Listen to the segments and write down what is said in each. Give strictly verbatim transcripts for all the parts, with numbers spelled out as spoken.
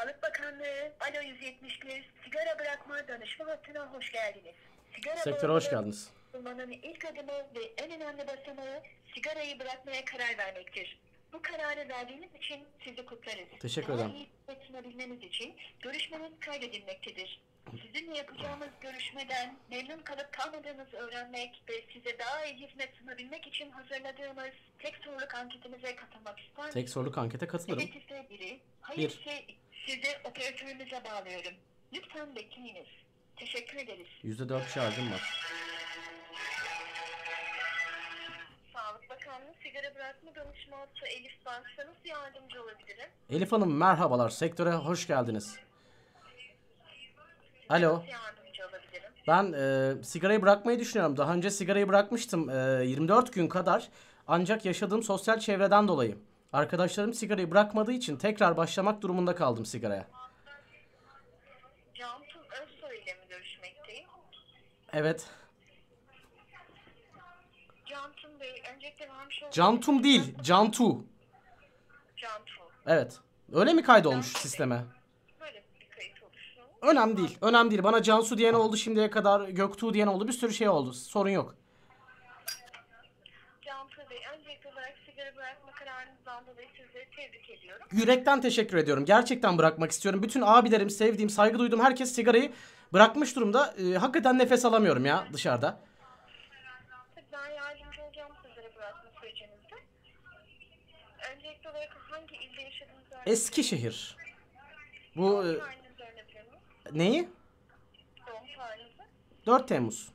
Sağlık Bakanlığı Alo yüz yetmiş bir sigara bırakma danışma hattına hoş geldiniz. Sigara Sektöre hoş geldiniz. Bulmanın ilk adımı ve en önemli basamağı sigarayı bırakmaya karar vermektir. Bu kararı verdiğiniz için sizi kutlarız. Teşekkür ederim. Daha iyi sunabilmeniz için görüşmeniz kaydedilmektedir. Sizinle yapacağımız görüşmeden memnun kalıp kalmadığınızı öğrenmek ve size daha iyi hizmet sunabilmek için hazırladığımız tek soruluk anketimize katılmak ister misiniz? Tek soruluk ankete katılırım. Evet ise biri, hayır ise sizi operatörümüze bağlıyorum. Lütfen bekleyiniz. Teşekkür ederiz. yüzde dört şarjım var. Sağlık Bakanlığı sigara bırakma danışma hattı Elif ben size nasıl yardımcı olabilirim? Elif Hanım merhabalar. Sektöre hoş geldiniz. Alo. Nasıl yardımcı olabilirim? Ben e, sigarayı bırakmayı düşünüyorum. Daha önce sigarayı bırakmıştım e, yirmi dört gün kadar. Ancak yaşadığım sosyal çevreden dolayı. Arkadaşlarım sigarayı bırakmadığı için tekrar başlamak durumunda kaldım sigaraya. Cantu Özsoy ile mi görüşmekteyim? Evet. Cantu Bey, öncelikle vermiş olduğunuz... Cantum değil, Cantu. Cantu. Evet. Öyle mi kaydolmuş sisteme? Böyle bir kayıt oluştu. Önemli değil. Önemli değil. Bana Cansu diyen oldu şimdiye kadar. Göktuğ diyen oldu. Bir sürü şey oldu. Sorun yok. Cantu Bey, öncelikli olarak sigara bırakma kararınızdan dolayı sizleri tebrik ediyorum. Yürekten teşekkür ediyorum. Gerçekten bırakmak istiyorum. Bütün abilerim, sevdiğim, saygı duyduğum herkes sigarayı bırakmış durumda. Ee, hakikaten nefes alamıyorum ya dışarıda. Tabii ben yardımcı olacağım sizlere bırakma sürecinizde. Öncelikli olarak hangi ilde yaşadığınızı öğrenmek Eskişehir. Bu e, Doğum tarihinizi öğrenebilir miyim? neyi? Doğum tarihinizi. dört Temmuz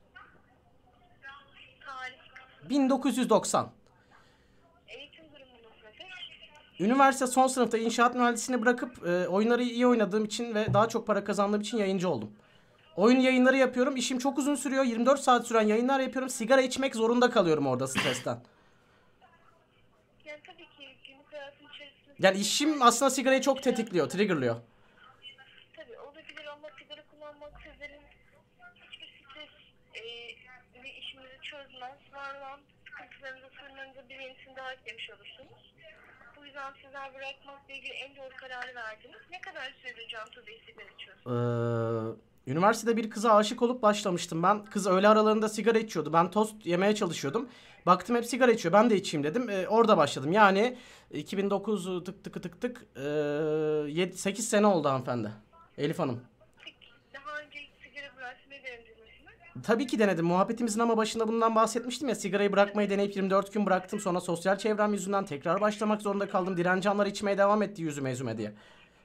Tarih. bin dokuz yüz doksan. Eğitim durumunuz nedir? Üniversite son sınıfta inşaat mühendisliğini bırakıp e, oyunları iyi oynadığım için ve daha çok para kazandığım için yayıncı oldum. Oyun yayınları yapıyorum. İşim çok uzun sürüyor. yirmi dört saat süren yayınlar yapıyorum. Sigara içmek zorunda kalıyorum orada stresten. Yani tabii ki günlük hayatın içerisinde... Yani işim aslında sigarayı çok tetikliyor, triggerlıyor. Tabii olabilir ama sigara kullanmak sizlerin hiçbir stres e, ve işinizi çözmez. Var olan sıkıntılarınızı, sorunlarınızı bir yenisini daha eklemiş olursunuz. Bu yüzden sizler bırakmakla ilgili en doğru kararı verdiniz. Ne kadar süredir Cantu Bey sigara içiyorsunuz? Ee, üniversitede bir kıza aşık olup başlamıştım ben. Kız öğle aralarında sigara içiyordu. Ben tost yemeye çalışıyordum. Baktım hep sigara içiyor. Ben de içeyim dedim. Ee, orada başladım. Yani iki bin dokuz tık tık tık tık ee, sekiz sene oldu hanımefendi. Elif Hanım. Peki daha önce hiç sigara bırakmayı denediniz mi? Tabii ki denedim. Muhabbetimizin ama başında bundan bahsetmiştim ya. Sigarayı bırakmayı deneyip yirmi dört gün bıraktım. Sonra sosyal çevrem yüzünden tekrar başlamak zorunda kaldım. Direncanlar içmeye devam etti yüzüme yüzüme diye.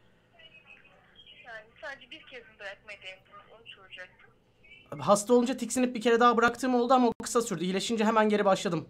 Yani sadece bir kez mi bırakmayı denediniz onu soracaktım. Hasta olunca tiksinip bir kere daha bıraktığım oldu ama o kısa sürdü. İyileşince hemen geri başladım.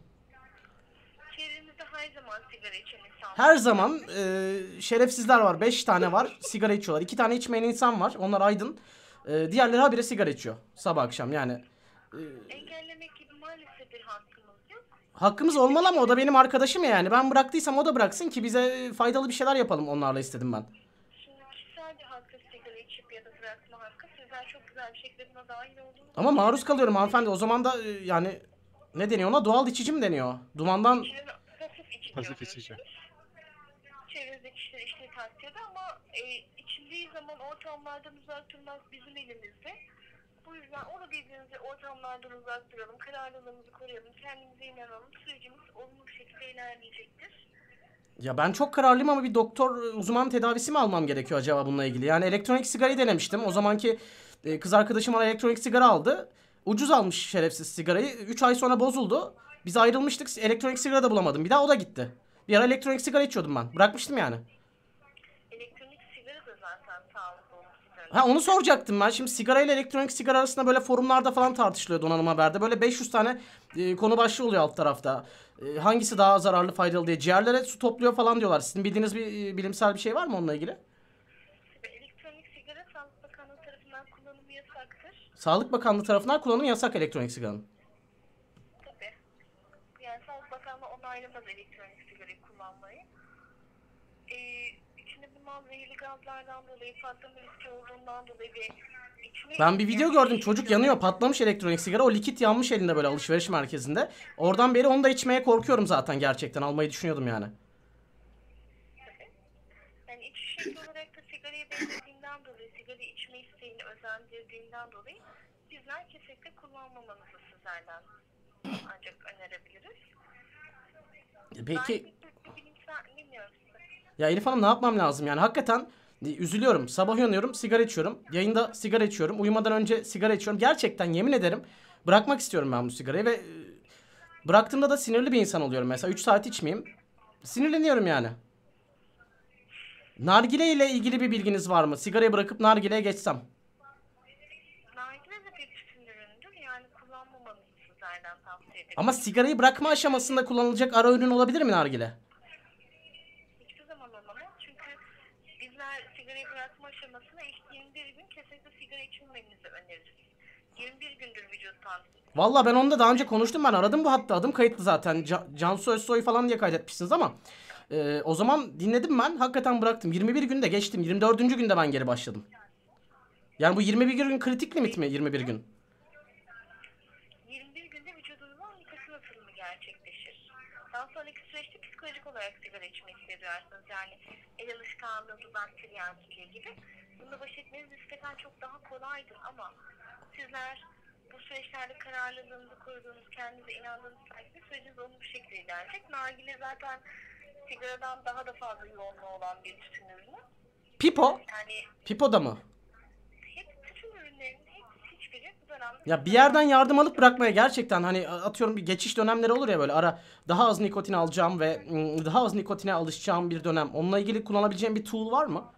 Çevrenizde her zaman sigara içen insanlar. Her zaman e, şerefsizler var. Beş tane var. Sigara içiyorlar. İki tane içmeyen insan var. Onlar aydın. E, diğerleri habire sigara içiyor. Sabah akşam yani. Engellemek gibi maalesef bir hakkımız yok. Hakkımız olmalı ama o da benim arkadaşım ya yani. Ben bıraktıysam o da bıraksın ki bize faydalı bir şeyler yapalım onlarla istedim ben. Şimdi kişisel bir hakkı sigara içip ya da bırakma hakkı. Sizler çok güzel bir şekilde buna dahil oldunuz. Ama maruz kalıyorum hanımefendi. O zaman da e, yani ne deniyor ona? Doğal içici mi deniyor? Dumandan... Kişilerin pasif içici Pasif içici. oluyorsunuz. Çevrenizde kişiler içtiği takdirde ama e, içildiği zaman ortamlardan uzak durmak bizim elimizde. Bu yüzden olabildiğince ortamlardan uzak duralım, kararlılığımızı koruyalım, kendimize inanalım. Sürecimiz olumlu bir şekilde ilerleyecektir. Ya ben çok kararlıyım ama bir doktor uzman tedavisi mi almam gerekiyor acaba bununla ilgili? Yani elektronik sigarayı denemiştim. O zamanki e, kız arkadaşım bana elektronik sigara aldı. Ucuz almış şerefsiz sigarayı. üç ay sonra bozuldu. Biz ayrılmıştık. Elektronik sigara da bulamadım. Bir daha o da gitti. Bir ara elektronik sigara içiyordum ben. Bırakmıştım yani. Elektronik sigara da zaten sağlıklı olan sigara. Ha onu soracaktım ben. Şimdi sigara ile elektronik sigara arasında böyle forumlarda falan tartışılıyor Donanım Haber'de. Böyle beş yüz tane e, konu başlığı oluyor alt tarafta. E, hangisi daha zararlı, faydalı diye. Ciğerlere su topluyor falan diyorlar. Sizin bildiğiniz bir e, bilimsel bir şey var mı onunla ilgili? Ve elektronik sigara Sağlık Bakanlığı tarafından kullanımı yasaktır. Sağlık Bakanlığı tarafından kullanımı yasak elektronik sigaranın. Tabii. Yani Sağlık Bakanlığı onaylamaz elektronik sigarayı kullanmayı. Ee, içinde bulunan zehirli gazlardan dolayı, patlama riski olduğundan dolayı ve içine... Ben bir video gördüm. Çocuk yanıyor. Patlamış elektronik sigara. O likit yanmış elinde böyle alışveriş merkezinde. Oradan beri onu da içmeye korkuyorum zaten gerçekten. Almayı düşünüyordum yani. Yani içi şekli olarak da sigara beslediğinden dolayı, sigara içme isteğini özendirdiğinden dolayı bizler kesinlikle kullanmamanızı sizlerden ancak önerebiliriz. Peki Ben bir bilimsel bilmiyorum size. ya Elif Hanım, ne yapmam lazım yani? Hakikaten e, üzülüyorum. Sabah uyanıyorum, sigara içiyorum. Yayında sigara içiyorum. Uyumadan önce sigara içiyorum. Gerçekten yemin ederim bırakmak istiyorum ben bu sigarayı ve e, bıraktığımda da sinirli bir insan oluyorum. Mesela üç saat içmeyeyim. Sinirleniyorum yani. Nargile ile ilgili bir bilginiz var mı? Sigarayı bırakıp nargileye geçsem. Nargile de bir tütün ürünüdür. Yani kullanmamanızı sizlerden tavsiye ederim. Ama sigarayı bırakma aşamasında kullanılacak ara ürün olabilir mi nargile? Hiçbir zaman olamaz. Çünkü bizler sigarayı bırakma aşamasında ilk yirmi bir gün kesinlikle sigara içmemenizi öneririz. yirmi bir gündür vücuttan. Vallahi ben onunla daha önce konuştum, ben aradım bu hatta, adım kayıtlı zaten. Ca- Cansu Özsoy falan diye kaydetmişsiniz ama e, o zaman dinledim, ben hakikaten bıraktım. yirmi bir günde geçtim, yirmi dördüncü günde ben geri başladım. Yani bu yirmi bir gün kritik limit mi, yirmi bir gün? yirmi bir günde vücudunuzun nikotin atılımı gerçekleşir. Daha sonraki süreçte psikolojik olarak sigara içmek hissediyorsunuz. Yani el alışkanlığı, dudak tiryakiliği gibi. Bununla baş etmeniz nispeten çok daha kolaydır ama sizler bu süreçlerde kararlılığınızı koruduğunuz, kendinize inandığınız takdirde süreciniz olumlu bir şekilde ilerleyecek. Nargile zaten sigaradan daha da fazla yoğunluğu olan bir tütün ürünü. Pipo? Yani Pipo da mı? hep tütün ürünlerinin hepsi hiçbiri bu dönemde... Ya bir yerden yardım alıp bırakmaya gerçekten, hani atıyorum bir geçiş dönemleri olur ya, böyle ara daha az nikotin alacağım ve ım, daha az nikotine alışacağım bir dönem. Onunla ilgili kullanabileceğim bir tool var mı?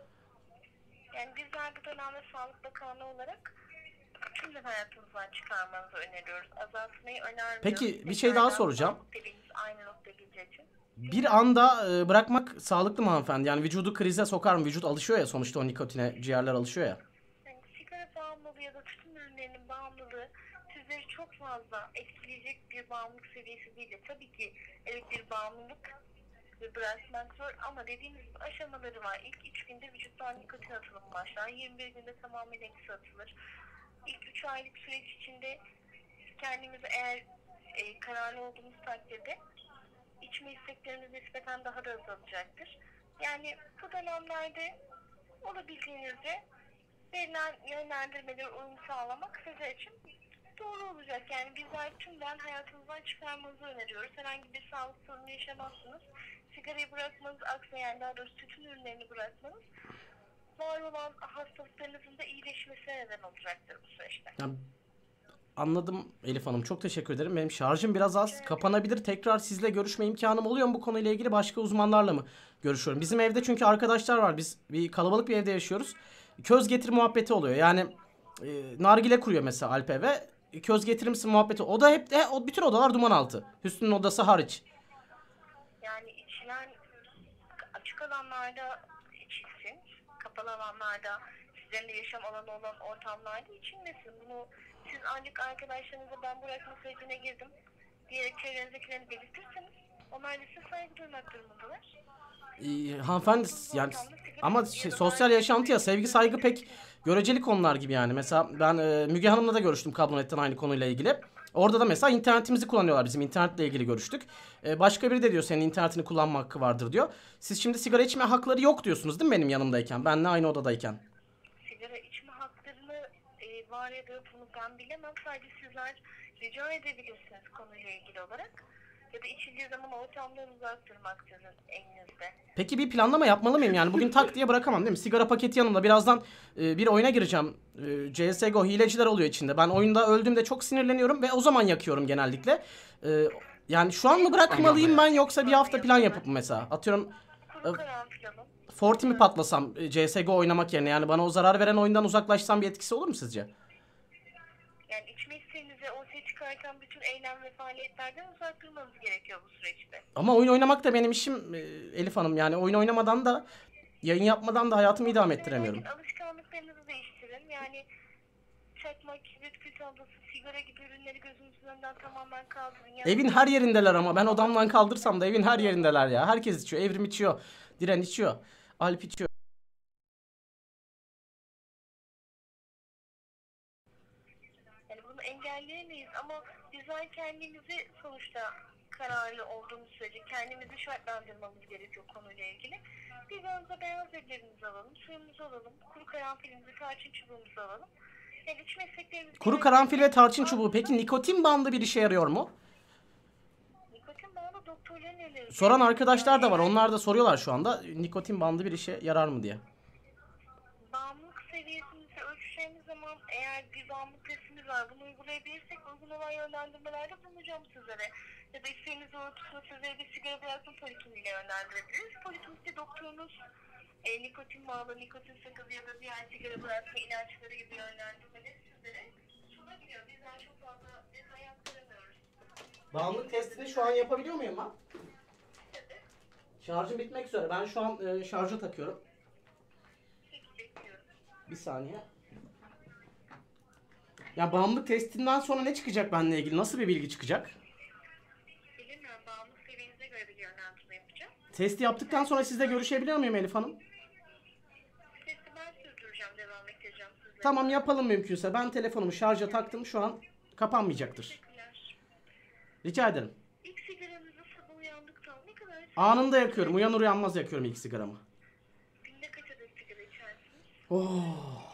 Yani bizler bu dönemde Sağlık Bakanlığı olarak tüm hayatımızdan çıkarmanızı öneriyoruz. Azaltmayı önermiyoruz. Peki bir şey daha soracağım. Dediğimiz aynı noktaya geleceği için. Bir anda e, bırakmak sağlıklı mı hanımefendi? Yani vücudu krize sokar mı? Vücut alışıyor ya sonuçta o nikotine, ciğerler alışıyor ya. Yani sigara bağımlılığı ya da tütün ürünlerinin bağımlılığı sizleri çok fazla etkileyecek bir bağımlılık seviyesi değil de tabii ki evet bir bağımlılık ve bırakmak zor ama dediğimiz gibi aşamaları var. İlk üç günde vücuttan nikotin atılımı başlar. yirmi bir günde tamamen eksi atılır. İlk üç aylık süreç içinde kendimizi eğer e, kararlı olduğumuz takdirde içme isteklerimiz nispeten daha da azalacaktır. Yani bu dönemlerde olabildiğinizde verilen yönlendirmeleri uyum sağlamak sizler için doğru olacak. Yani bizler tümden hayatınızdan çıkarmanızı öneriyoruz. Herhangi bir sağlık sorunu yaşamazsınız. Sigarayı bırakmanız, aksine yani daha doğrusu tütün ürünlerini bırakmanız var olan hastalıklarınızın da iyileşmesine neden olacaktır bu süreçte. Ya, anladım Elif Hanım. Çok teşekkür ederim. Benim şarjım biraz az. Kapanabilir. Tekrar sizle görüşme imkanım oluyor mu bu konuyla ilgili? Başka uzmanlarla mı görüşüyorum? Bizim evde çünkü arkadaşlar var. Biz bir kalabalık bir evde yaşıyoruz. Köz getir muhabbeti oluyor. Yani e, nargile kuruyor mesela Alp eve. Köz getirir misin muhabbeti. O da hep de, o bütün odalar duman altı. Hüsnü'nün odası hariç. Yani içilen açık alanlarda içilsin, kapalı alanlarda, sizlerin de yaşam alanı olan ortamlarda içilmesin. Bunu siz ancak arkadaşlarınıza ben bırakma sürecine girdim diyerek çevrenizdekilerini belirtirseniz onlar da size saygı duymak durumundalar. Ee, hanımefendi yani ama şey, sosyal yaşantıya sevgi saygı pek göreceli konular gibi yani. Mesela ben e, Müge Hanım'la da görüştüm Kablonetten aynı konuyla ilgili. Orada da mesela internetimizi kullanıyorlar, bizim internetle ilgili görüştük. E, başka biri de diyor senin internetini kullanma hakkı vardır diyor. Siz şimdi sigara içme hakları yok diyorsunuz değil mi benim yanımdayken? Benle aynı odadayken. Sigara içme haklarını e, var ya da yok bunu ben bilemem. Sadece sizler rica edebilirsiniz konuyla ilgili olarak. Ya da içildiği zaman ortamdan uzak durmak sizin elinizde. Peki bir planlama yapmalı mıyım yani? Bugün tak diye bırakamam değil mi? Sigara paketi yanımda. Birazdan e, bir oyuna gireceğim. E, C S G O hileciler oluyor içinde. Ben oyunda öldüğümde çok sinirleniyorum ve o zaman yakıyorum genellikle. E, yani şu an mı bırakmalıyım ben, yoksa bir hafta plan yapıp mı mesela? Atıyorum Kuru karanfil alın. Forti mi patlasam e, C S G O oynamak yerine, yani bana o zarar veren oyundan uzaklaşsam bir etkisi olur mu sizce? Yani içme isteğinizi ortaya çıkarken bütün eylem ve faaliyetlerden uzak durmanız gerekiyor bu süreçte. Ama oyun oynamak da benim işim e, Elif Hanım. Yani oyun oynamadan da, yayın yapmadan da hayatımı idame ettiremiyorum. Yani alışkanlıklarınızı değiştirin. Yani çakmak, kibrit, kül tablası, sigara gibi ürünleri gözünüzün önünden tamamen kaldırın. Yani Evin her yerindeler ama ben odamdan kaldırsam da evin her yerindeler ya. Herkes içiyor. Evrim içiyor. Diren içiyor. Alp içiyor. Yani bunu engelleyemeyiz ama bizler kendimizi sonuçta kararlı olduğumuz sürece kendimizi şartlandırmamız gerekiyor konuyla ilgili. Biz önce beyaz ürünlerimizi alalım, suyumuzu alalım, kuru karanfilimizi, tarçın çubuğumuzu alalım. Yani iç mesleklerimizi... Kuru karanfil ve tarçın çubuğu. Peki nikotin bandı bir işe yarıyor mu? Nikotin bandı doktorların önerileri. Soran arkadaşlar da var. Onlar da soruyorlar şu anda. Nikotin bandı bir işe yarar mı diye. Bağımlılık seviyesini ölçeceğimiz zaman eğer bir bağımlılık testimiz var, bunu uygulayabilirsek uygun olan yönlendirmelerde bulunacağım sizlere. Ya da isteğiniz doğrultusunda sizlere bir sigara bırakma polikliniğine yönlendirebiliriz. Poliklinikte doktorunuz e, nikotin bağlı, nikotin sakızı ya da diğer sigara bırakma ilaçları gibi yönlendirmeleri sizlere sunabiliyor. Bizden çok fazla detay aktaramıyoruz. Bağımlılık testini şu an yapabiliyor muyum ben? Şarjım bitmek üzere. Ben şu an e, şarja takıyorum. Peki, bekliyorum. Bir saniye. Ya bağımlılık testinden sonra ne çıkacak benimle ilgili? Nasıl bir bilgi çıkacak? Bilmiyorum, bağımlılık seviyenize göre bir yönlendirme yapacağım. Testi yaptıktan sonra sizle görüşebiliyor muyum Elif Hanım? Testi ben sürdüreceğim, devam edeceğim sizlere. Tamam, yapalım mümkünse. Ben telefonumu şarja taktım. Şu an kapanmayacaktır. Teşekkürler. Rica ederim. İlk sigaranızı sabah uyandıktan ne kadar Anında yakıyorum. Uyanır uyanmaz yakıyorum ilk sigaramı. günde kaç adet sigara içersiniz? Oh.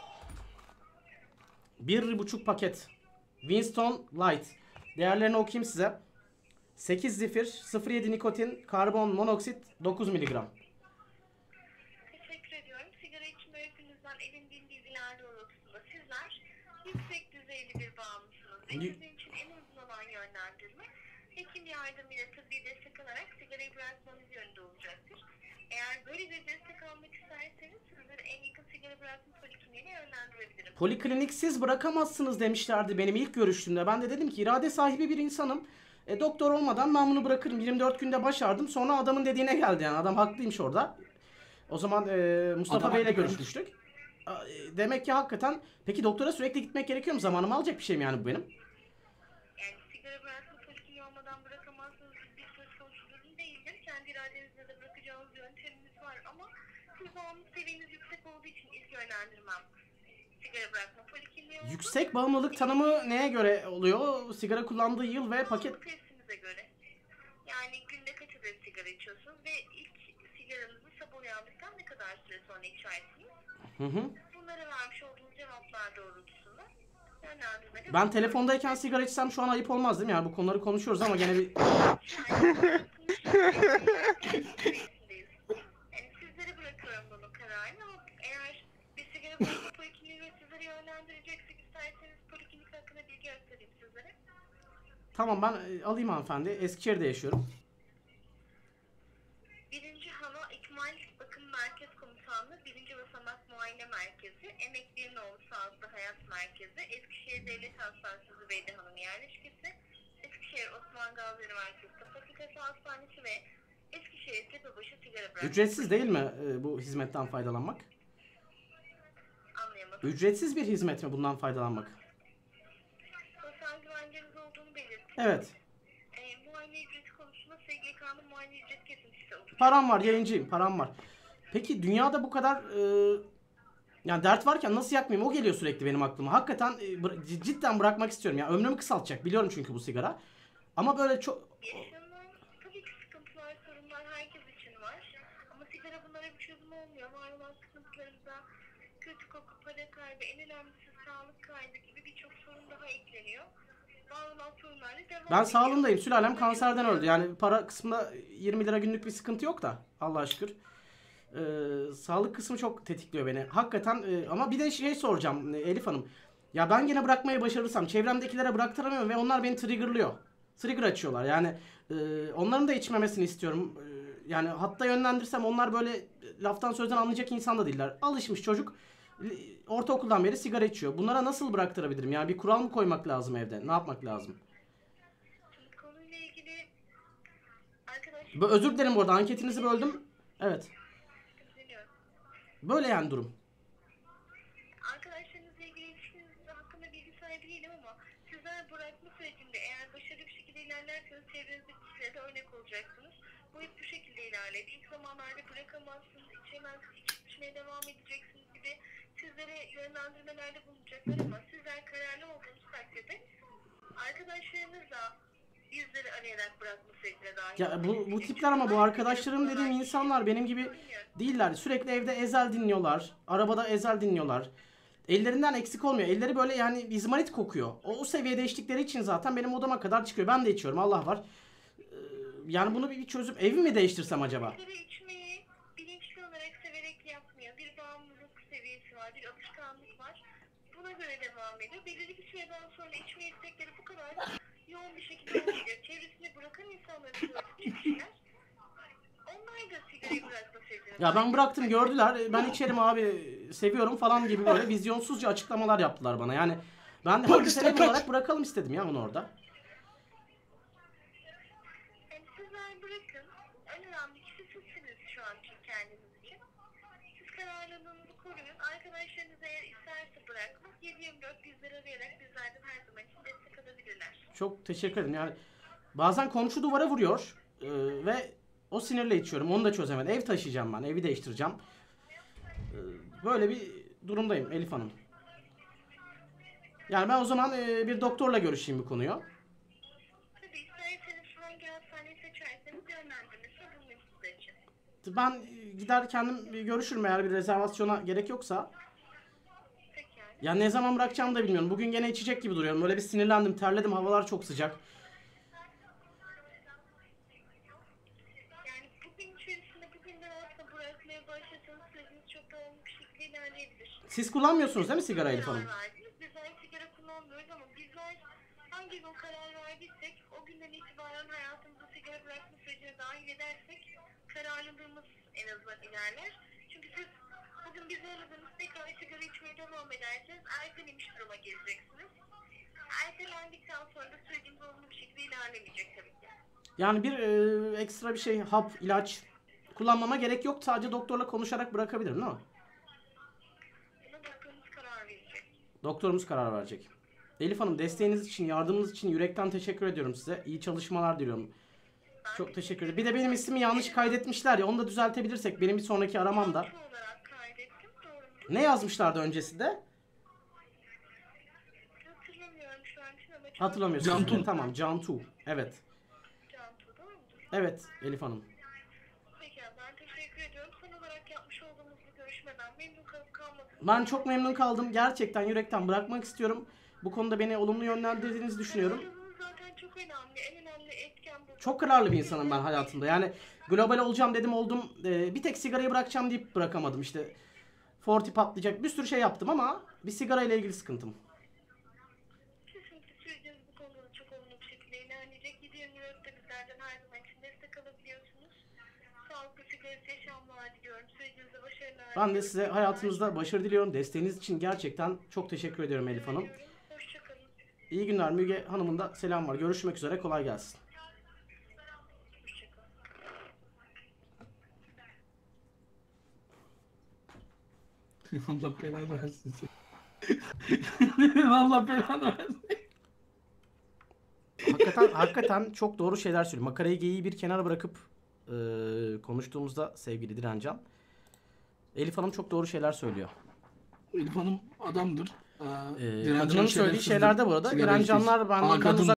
Bir buçuk paket. Winston Light. Değerlerini okuyayım size. sekiz zifir, sıfır virgül yedi nikotin, karbon monoksit, dokuz miligram. Teşekkür ediyorum. Sigara içme öykünüzden edindiğim bilgiler doğrultusunda sizler yüksek düzeyli bir bağımlısınız. Ve Y- sizin için en uygun olan yönlendirme hekim yardımıyla tıbbi destek alarak sigarayı bırakmanız yönünde olacaktır. Eğer böyle bir destek almak isterseniz sizleri en yakın sigara bırakma polikliniğine yönlendirebilirim. Polikliniksiz bırakamazsınız demişlerdi benim ilk görüştüğümde. Ben de dedim ki irade sahibi bir insanım. E, doktor olmadan ben bunu bırakırım. yirmi dört günde başardım. Sonra adamın dediğine geldi yani. Adam haklıymış orada. O zaman e, Mustafa Adam Bey'le haklı. görüşmüştük. A, e, Demek ki hakikaten. Peki doktora sürekli gitmek gerekiyor mu? Zamanımı alacak bir şey mi yani bu benim? Yani sigara bırakma polikliniği olmadan bırakamazsınız bir söz konusu durum değildir. Kendi iradenizle de bırakacağınız yönteminiz var ama siz bağımlılık seviyeniz yüksek olduğu için ilk yönlendirmem sigara bırakma polikliniği oldu. Yüksek bağımlılık tanımı neye göre oluyor? Sigara kullandığı yıl ve paket... Bağımlılık testimize göre. Yani günde kaç adet sigara içiyorsunuz ve ilk sigaranızı sabah uyandıktan ne kadar süre sonra içersiniz? Hı hı. Bunlara vermiş olduğunuz cevaplar doğrultusunda yönlendirmede... Ben telefondayken sigara içsem şu an ayıp olmaz değil mi? Yani bu konuları konuşuyoruz ama gene bir... Yani sizlere bırakıyorum bunun kararını ama eğer bir sigara bırakma polikliniği ve sizleri yönlendireceksek isterseniz poliklinik hakkında bilgi aktarayım sizlere. Tamam, ben e, alayım hanımefendi. Eskişehir'de yaşıyorum. Birinci Hava İkmal Bakım Merkez Komutanlığı Birinci Basamak Muayene Merkezi, Emekli Noğlu Sağlıklı Hayat Merkezi, Eskişehir Devlet Hastanesi Zübeyde Hanım yerleşkesi, Eskişehir Osman Gazi Üniversitesi Tıp Fakültesi Hastanesi ve Eskişehir Tepebaşı Sigara Bırakma. Ücretsiz değil mi e, bu hizmetten faydalanmak? Anlayamadım. Ücretsiz bir hizmet mi bundan faydalanmak? Sosyal güvenceniz olduğunu belirttim. Evet. E, muayene ücreti konusunda S G K'nın muayene ücret kesintisi olacak. Param var, yayıncıyım, param var. Peki dünyada bu kadar e, yani dert varken nasıl yakmayayım? O geliyor sürekli benim aklıma. Hakikaten e, bıra- c- cidden bırakmak istiyorum. Yani ömrümü kısaltacak. Biliyorum çünkü bu sigara. Ama böyle çok... Yaşanan tabii ki sıkıntılar, sorunlar herkes için var. Ama sigara bunlara bir çözüm olmuyor. Var olan sıkıntılarımıza kötü koku, para kaybı, en önemlisi sağlık kaybı gibi birçok sorun daha ekleniyor. Var olan sorunlarla devam Ben ediyor. sağlığımdayım. Sülalem kanserden öldü. Yani para kısmında yirmi lira günlük bir sıkıntı yok da. Allah'a şükür. Ee, sağlık kısmı çok tetikliyor beni. Hakikaten e, ama bir de şey soracağım e, Elif Hanım. Ya ben gene bırakmayı başarırsam çevremdekilere bıraktıramıyorum ve onlar beni triggerlıyor. Trigger açıyorlar. Yani e, onların da içmemesini istiyorum. E, yani hatta yönlendirsem onlar böyle laftan sözden anlayacak insan da değiller. Alışmış çocuk. e, Ortaokuldan beri sigara içiyor. Bunlara nasıl bıraktırabilirim? Yani bir kural mı koymak lazım evde? Ne yapmak lazım? Şimdi konuyla ilgili arkadaşlar Bö- Özür dilerim bu arada, anketinizi böldüm. Evet. dinliyorum. Böyle yani durum. Arkadaşlarınızla ilgili ilişkiniz hakkında bilgi sahibi değilim ama sizler bırakma sürecinde eğer başarılı bir şekilde ilerlerseniz çevrenizdeki kişilere de örnek olacaksınız. Bu hep bu şekilde ilerledi. İlk zamanlarda bırakamazsınız, içemezsiniz, içip içmeye devam edeceksiniz gibi sizlere yönlendirmelerde bulunacaklar ama sizler kararlı olduğunuz takdirde arkadaşlarınızla bizleri arayarak bırakma sürecine dahil Ya bu, bu olabilecek. tipler ama bu Çünkü arkadaşlarım ben dediğim insanlar benim gibi değiller. Sürekli evde Ezel dinliyorlar. Arabada Ezel dinliyorlar. Ellerinden eksik olmuyor. Elleri böyle yani izmarit kokuyor. O, o seviyede içtikleri için zaten benim odama kadar çıkıyor. Ben de içiyorum, Allah var. Ee, Yani bunu bir, bir çözüm. Evi mi değiştirsem acaba? Sigara içmeyi bilinçli olarak severek yapmıyor. Bir bağımlılık seviyesi var, bir alışkanlık var. Buna göre devam ediyor. Belirli bir süreden sonra içme istekleri bu kadar yoğun bir şekilde olmayacak. Çevresinde bırakan insanları gördükçe kişiler, onlar da sigarayı bırakma sürecine Ya ben dahil. bıraktım, gördüler. "E, Ben içerim abi, seviyorum" falan gibi böyle vizyonsuzca açıklamalar yaptılar bana. Yani ben de hadi Polis sebep kaç. olarak bırakalım istedim ya onu orada. Yani sizler bırakın. En önemli kişi sizsiniz şu an için kendiniz için. Siz kararlılığınızı koruyun. Arkadaşlarınız eğer isterse bırakmak yedi yirmi dört bizleri arayarak bizlerden her zaman için destek alabilirler. Çok teşekkür ederim. Yani bazen komşu duvara vuruyor e, ve o sinirle içiyorum. Onu da çözemedim. Ev taşıyacağım ben. Evi değiştireceğim. E, böyle bir durumdayım Elif Hanım. Yani ben o zaman e, bir doktorla görüşeyim bu konuyu. Tabii isterseniz hangi hastaneyi seçerseniz yönlendirmesi alınır sizler için. Ben e, gider kendim bir görüşürüm eğer bir rezervasyona gerek yoksa. Pekala. Ya ne zaman bırakacağımı da bilmiyorum. Bugün gene içecek gibi duruyorum. Böyle bir sinirlendim, terledim. Havalar çok sıcak. Yani bugün içerisinde bugünden aslında bırakmaya başlasanız süreciniz çok daha olumlu bir şekilde ilerleyebilir. Siz kullanmıyorsunuz değil mi sigara Elif Hanım? Karar verdiniz. Bizler sigara kullanmıyoruz ama bizler hangi gün karar verdiysek o günden itibaren hayatımıza sigara bırakma sürecine dahil edersek kararlılığımız en azından ilerler. Çünkü siz bugün bizi aradığınız tekrar sigara içmeye devam ederseniz ertelenmiş duruma geleceksiniz. Ertelendikten sonra da sürecimiz olumlu bir şekilde ilerlemeyecek tabii ki. Yani bir e, ekstra bir şey, hap, ilaç kullanmama gerek yok. Sadece doktorla konuşarak bırakabilirim değil mi? Buna doktorumuz karar verecek. Doktorumuz karar verecek. Elif Hanım, desteğiniz için, yardımınız için yürekten teşekkür ediyorum size. İyi çalışmalar diliyorum. Çok teşekkür ederim. Bir de benim ismimi yanlış kaydetmişler ya, onu da düzeltebilirsek benim bir sonraki aramamda. Cantu olarak kaydettim. Doğru mu? Ne yazmışlardı öncesinde? Hatırlamıyorum şu an için ama çok Hatırlamıyorsunuz. Cantu. değil mi? Tamam, Cantu. Evet. Cantu doğru mudur? Evet Elif Hanım. Peki ben teşekkür ediyorum. Son olarak yapmış olduğumuz bu görüşmeden memnun kalıp kalmadığınızı Ben çok memnun kaldım. Gerçekten yürekten bırakmak istiyorum. Bu konuda beni olumlu yönlendirdiğinizi düşünüyorum. Kararlılığınız zaten çok önemli. En önemli etken bu. Çok kararlı bir insanım ben hayatımda. Yani global olacağım dedim, oldum. Ee, bir tek sigarayı bırakacağım deyip bırakamadım işte. Forti patlayacak, bir sürü şey yaptım ama bir sigara ile ilgili sıkıntım. Kesinlikle süreciniz bu konuda da çok olumlu bir şekilde ilerleyecek. yedi yirmi dörtte bizlerden her zaman için destek alabiliyorsunuz. Sağlıklı sigarası yaşamlar diliyorum. Sürecinizde başarılar Ben de diliyorum. size hayatınızda başarı diliyorum. Desteğiniz için gerçekten çok teşekkür ediyorum Elif Hanım. Hoşçakalın. İyi günler. Müge Hanım'ın da selam var. Görüşmek üzere. Kolay gelsin. Hoşçakalın. Allah belanı versin seni. Allah belanı versin. Hakikaten hakikaten çok doğru şeyler söylüyor. Makarayı geyiği bir kenara bırakıp e, konuştuğumuzda sevgili Direncan, Elif Hanım çok doğru şeyler söylüyor. Elif Hanım adamdır. Ee, Ee, Direncan kadının söylediği şerefsizdir. şeyler de bu arada Sigara içmiş. Direncanlar Aa, benden kadın uzak